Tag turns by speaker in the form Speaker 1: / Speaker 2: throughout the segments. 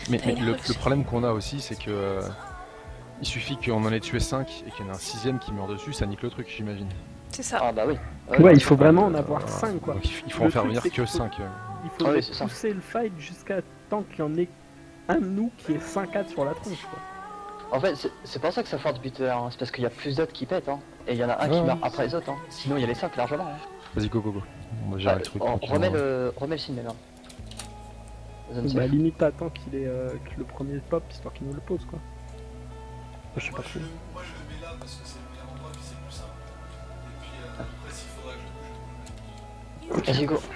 Speaker 1: Mais le problème qu'on a aussi, c'est que il suffit qu'on en ait tué 5 et qu'il y en ait un 6ème qui meurt dessus, ça nique le truc, j'imagine.
Speaker 2: C'est ça.
Speaker 3: Ah bah oui.
Speaker 4: Ouais, il faut vraiment en avoir 5 quoi.
Speaker 1: Donc il faut en faire venir que 5.
Speaker 4: Il faut pousser le fight jusqu'à temps qu'il y en ait un de nous qui est 5-4 sur la tronche quoi.
Speaker 3: En fait, c'est pour ça que ça force buter, hein. C'est parce qu'il y a plus d'autres qui pètent, hein. Et il y en a un qui meurt après les autres, hein. Sinon il y a les 5 largement. Hein.
Speaker 1: Vas-y, go. On va gérer le truc.
Speaker 3: On remet le signe maintenant.
Speaker 4: Bah limite t'attends qu'il ait que le premier pop histoire qu'il nous le pose quoi. Je sais pas trop.
Speaker 5: Moi je le mets là parce que c'est le meilleur endroit et puis c'est plus simple. Et puis après s'il faudra que je bouge.
Speaker 3: Vas-y go.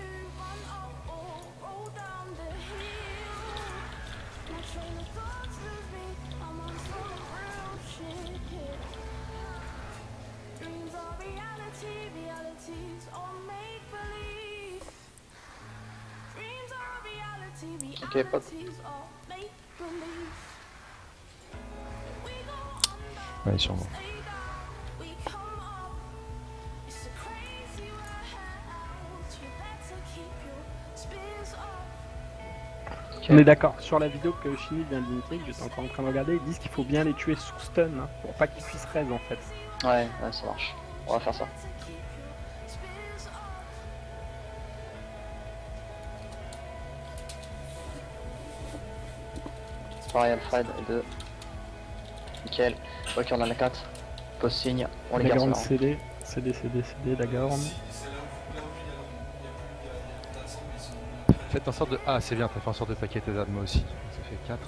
Speaker 3: Ok, pop.
Speaker 1: Ouais, sûrement.
Speaker 4: On est d'accord, sur la vidéo que Chini vient de montrer, que j'étais encore en train de regarder, ils disent qu'il faut bien les tuer sous stun, hein, pour pas qu'ils puissent raise en fait.
Speaker 3: Ouais, ça marche. On va faire ça. Pareil, Alfred et 2. Nickel. Ok, on en a 4. Pose signe, on les garde.
Speaker 4: Dagorn CD, Dagorn.
Speaker 1: Faites en sorte de... Ah, c'est bien, t'as fait en sorte de paquet tes armes, moi aussi. Ça fait 4.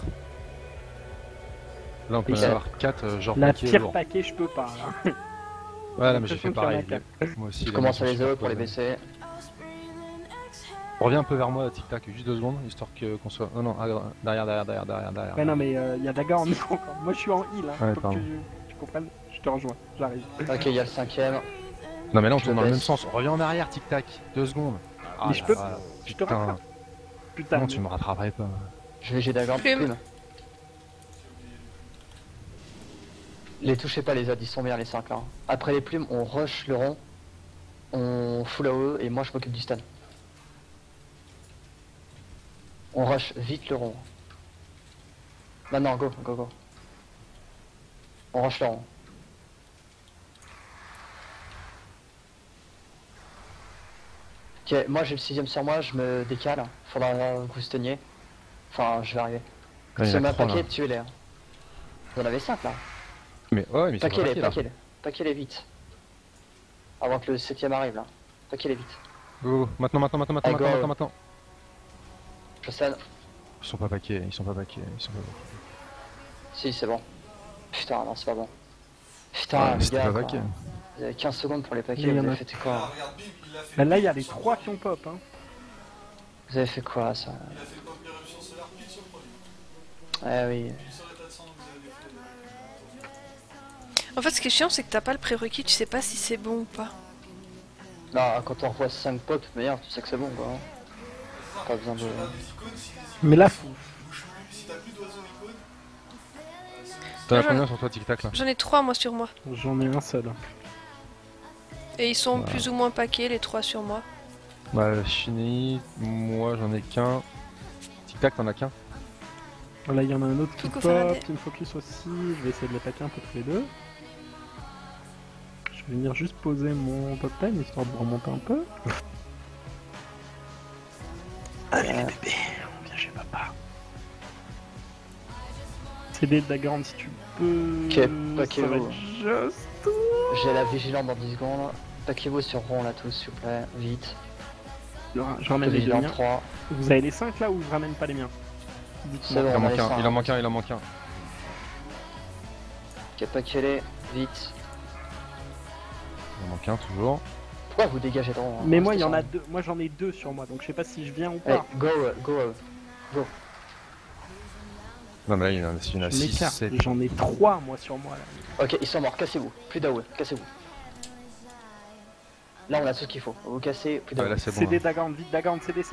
Speaker 1: Là, on peut en avoir 4, genre
Speaker 4: la
Speaker 1: paquet
Speaker 4: pire
Speaker 1: lourd.
Speaker 4: paquet, je peux pas. Hein.
Speaker 1: Ouais, là, mais j'ai fait pareil. Moi aussi.
Speaker 3: Je commence à les eux pour les baisser.
Speaker 1: Reviens un peu vers moi, tic tac, juste 2 secondes, histoire qu'on soit. Oh non, derrière.
Speaker 4: Ouais, non, mais il y a Dagorn encore. Moi, je suis en heal, hein.
Speaker 1: Ouais,
Speaker 4: Faut que tu comprennes. Je te rejoins, j'arrive.
Speaker 3: Ok, il y a le 5ème.
Speaker 1: Non, mais là, on tourne dans le même sens. Reviens en arrière, tic tac, 2 secondes.
Speaker 4: Ah, mais je peux. Je te rattrape. Putain.
Speaker 1: Non, tu me rattraperais pas.
Speaker 3: J'ai Dagorn. Plume. Les touchez pas les autres, ils sont bien les 5 là. Après les plumes, on rush le rond. On full AOE et moi je m'occupe du stun. On rush vite le rond. Maintenant, go. On rush le rond. Ok, moi j'ai le 6ème sur moi, je me décale. Faudra que vous stuniez. Enfin, je vais arriver.
Speaker 1: Ouais,
Speaker 3: Si on met un
Speaker 1: trois,
Speaker 3: paquet,
Speaker 1: là.
Speaker 3: tuez-les. Hein. Vous en avez 5 là.
Speaker 1: Mais ouais, mais c'est
Speaker 3: Paquez-les vite. Avant que le 7ème arrive là. Paquez-les vite.
Speaker 1: Go, maintenant.
Speaker 3: Je scène.
Speaker 1: Ils sont pas paquets.
Speaker 3: Si, c'est bon. Putain, non, c'est pas bon. Putain, les gars,
Speaker 1: pas
Speaker 3: quoi.
Speaker 1: paquet.
Speaker 3: Vous avez 15 secondes pour les paquets,
Speaker 4: Il y
Speaker 3: vous
Speaker 4: en
Speaker 3: avez
Speaker 4: a-
Speaker 3: fait quoi?
Speaker 5: Regarde, Bim, il a fait.
Speaker 4: Bah, là, il y a les 3 qui ont pop. Hein.
Speaker 3: Vous avez fait quoi ça?
Speaker 5: Il a fait pop éruption solaire pile sur le premier.
Speaker 3: Eh oui.
Speaker 5: Puis sur l'état de sang, vous avez fait.
Speaker 2: En fait, ce qui est chiant, c'est que t'as pas le prérequis, tu sais pas si c'est bon ou pas.
Speaker 3: Non, quand on revoit 5 pop, meilleur, tu sais que c'est bon quoi. Pas besoin de.
Speaker 5: Tu regardes les icônes, si les icônes
Speaker 4: Mais là, faut.
Speaker 5: bougent plus, si t'as plus d'oiseaux icônes,
Speaker 1: T'en as combien sur toi, tic tac là?
Speaker 2: J'en ai 3 moi sur moi.
Speaker 4: J'en ai un seul.
Speaker 2: Et ils sont plus ou moins paquets, les 3 sur moi.
Speaker 1: Bah, Chini, moi j'en ai qu'un. Tic tac, t'en as qu'un?
Speaker 4: Là, il y en a un autre qui
Speaker 2: Coucou,
Speaker 4: pop,
Speaker 2: Faraday.
Speaker 4: qui me focus aussi. Je vais essayer de les paquer un peu tous les deux. Je vais venir juste poser mon top 10 histoire de remonter un peu. Allez les bébés, on vient chez papa. CD de Dagorn si tu peux.
Speaker 3: Ok,
Speaker 4: Ça
Speaker 3: paquez-vous.
Speaker 4: va être juste.
Speaker 3: J'ai la vigilante dans 10 secondes. Paquez-vous sur rond là tous, s'il vous plaît, vite.
Speaker 4: Je ramène les deux
Speaker 3: Vigilante
Speaker 4: miens.
Speaker 3: 3.
Speaker 4: Vous avez les 5 là ou je ramène pas les miens?
Speaker 3: C'est
Speaker 4: Dites-moi.
Speaker 3: bon,
Speaker 1: Il en
Speaker 3: on a
Speaker 1: manque
Speaker 3: les
Speaker 1: un,
Speaker 3: 5.
Speaker 1: il en manque un.
Speaker 3: Ok, paquez-les, vite.
Speaker 1: Il en manque un toujours.
Speaker 3: Pourquoi vous dégagez de rond hein,
Speaker 4: Mais moi, il y
Speaker 3: c'est
Speaker 4: en
Speaker 3: ça.
Speaker 4: a deux. Moi, j'en ai 2 sur moi, donc je sais pas si je viens ou
Speaker 3: Allez,
Speaker 4: pas.
Speaker 3: go.
Speaker 1: Non, mais là il y en a 6,
Speaker 4: Je m'écarte.
Speaker 1: 7.
Speaker 4: J'en ai 3 moi sur moi là.
Speaker 3: Ok, ils sont morts, cassez-vous. Plus d'AOE, cassez-vous. Là, on a tout ce qu'il faut. Vous cassez, plus
Speaker 1: Ouais,
Speaker 3: d'AOE.
Speaker 1: là c'est bon.
Speaker 4: CD
Speaker 1: Là.
Speaker 4: Dagorn, vite Dagorn, CD.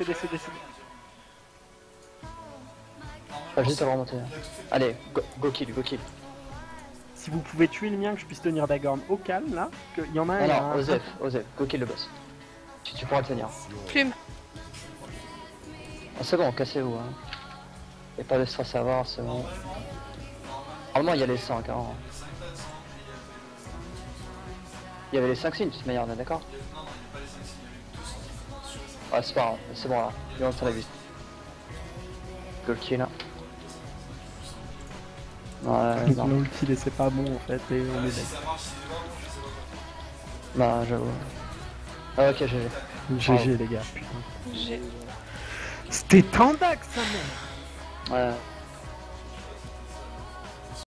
Speaker 3: Pas juste à remonter. Allez, go kill.
Speaker 4: Si vous pouvez tuer le mien, que je puisse tenir Dagorn au calme là, qu'il y en a un. il y a
Speaker 3: Non,
Speaker 4: un-
Speaker 3: Osef, go kill le boss. Tu pourras le tenir.
Speaker 2: Plume.
Speaker 3: Oh, c'est bon, cassez-vous. Hein. Y'a pas de stress à avoir, c'est bon. Normalement, il y a les 5, hein. Il y avait les 5 signes de toute manière, on est d'accord? Ouais, c'est pas grave, c'est bon là. Il va faire la vie. Goal kill. Ouais, non.
Speaker 4: L'ulti c'est pas bon en fait et on est dead.
Speaker 3: Bah, j'avoue. Ah, ok, GG.
Speaker 4: GG les gars, putain.
Speaker 2: J'ai...
Speaker 4: C'était Tandax ça même.
Speaker 3: Ouais.